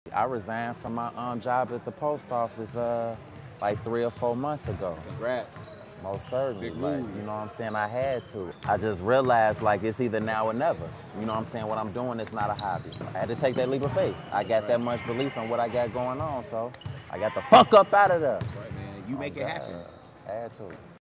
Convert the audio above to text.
I resigned from my job at the post office like 3 or 4 months ago. Congrats. Most certainly. Big Like, move. you know what I'm saying? I had to. I just realized like it's either now or never. You know what I'm saying? What I'm doing is not a hobby. I had to take that leap of faith. I got that much belief in what I got going on, so I got the fuck up out of there. Right, man. You make it happen. I had to.